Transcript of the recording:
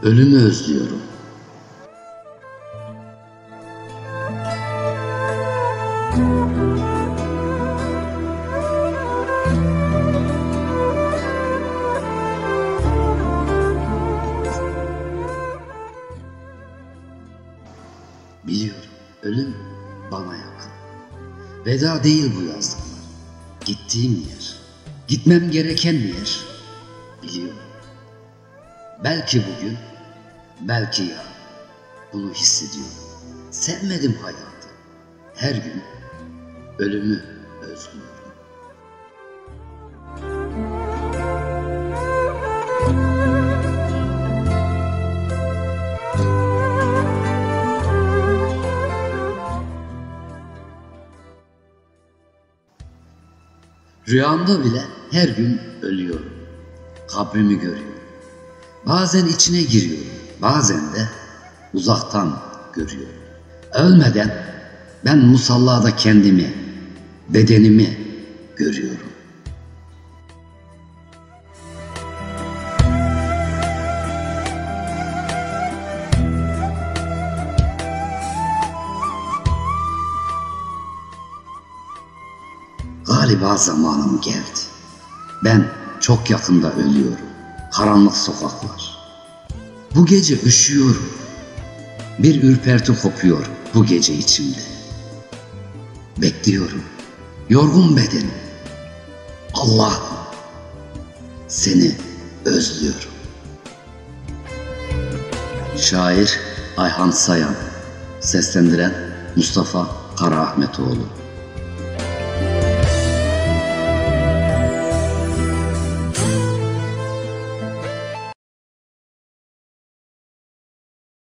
ölümü özlüyorum. Biliyorum, ölüm bana yakın. Veda değil bu yazdıklar. Gittiğim yer, gitmem gereken yer. Biliyorum. Belki bugün, belki yarın bunu hissediyorum. Sevmedim hayatı. Her gün ölümü özlüyorum. Rüyamda bile her gün ölüyorum. Kabrimi görüyorum. Bazen içine giriyorum. Bazen de uzaktan görüyorum. Ölmeden ben musallada kendimi, bedenimi görüyorum. Galiba zamanım geldi. Ben çok yakında ölüyorum. Karanlık sokaklar. Bu gece üşüyorum. Bir ürperti kopuyor bu gece içimde. Bekliyorum. Yorgun bedenim. Allah'ım, seni özlüyorum. Şair Ayhan Sayan. Seslendiren Mustafa Karaahmetoğlu.